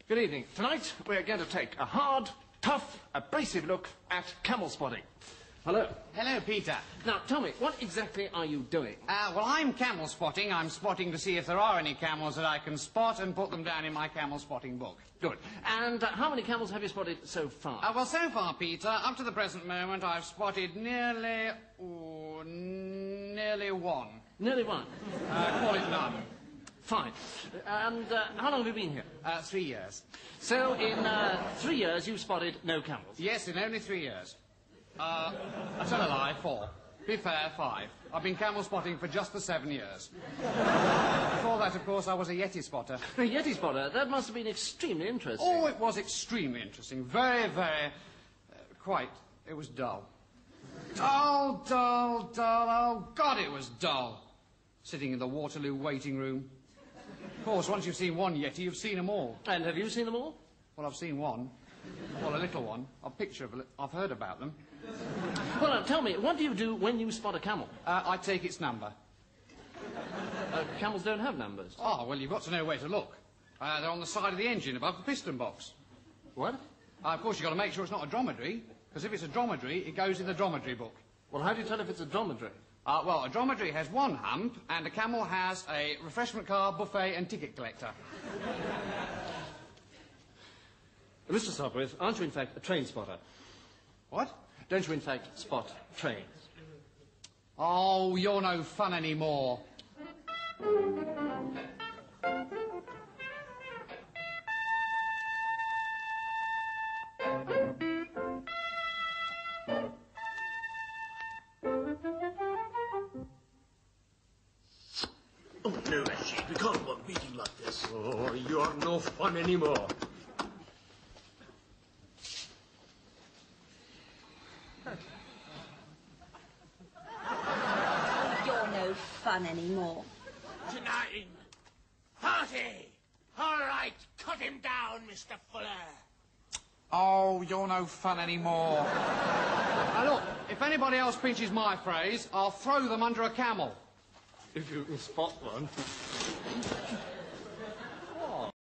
Good evening. Tonight we're going to take a hard, tough, abrasive look at camel spotting. Hello. Hello, Peter. Now, tell me, what exactly are you doing? Well, I'm camel spotting. I'm spotting to see if there are any camels that I can spot and put them down in my camel spotting book. Good. And how many camels have you spotted so far? Well, so far, Peter, up to the present moment, I've spotted nearly one. Nearly one. Call it none. Fine. And how long have you been here? 3 years. So, in 3 years, you've spotted no camels? Yes, in only 3 years. I tell a lie, 4. Be fair, 5. I've been camel spotting for just the 7 years. Before that, of course, I was a Yeti spotter. A Yeti spotter? That must have been extremely interesting. Oh, it was extremely interesting. Very, very... quite. It was dull. Dull, dull, dull. Oh, God, it was dull. Sitting in the Waterloo waiting room. Of course, once you've seen one Yeti, you've seen them all. And have you seen them all? Well, I've seen one. Well, a little one. A picture of it. I've heard about them. Well, now, tell me, what do you do when you spot a camel? I take its number. Camels don't have numbers. Oh, well, you've got to know where to look. They're on the side of the engine, above the piston box. What? Of course, you've got to make sure it's not a dromedary, because if it's a dromedary, it goes in the dromedary book. Well, how do you tell if it's a dromedary? Well, a dromedary has one hump, and a camel has a refreshment car, buffet, and ticket collector. Mr. Sopwith, aren't you in fact a train spotter? What? Don't you in fact spot trains? Oh, you're no fun anymore. Oh, no, Rashid, we can't go on beating like this. Oh, you're no fun anymore. You're no fun anymore. Denying. Party! All right, cut him down, Mr. Fuller. Oh, you're no fun anymore. Now, look, if anybody else pinches my phrase, I'll throw them under a camel. If you can spot one.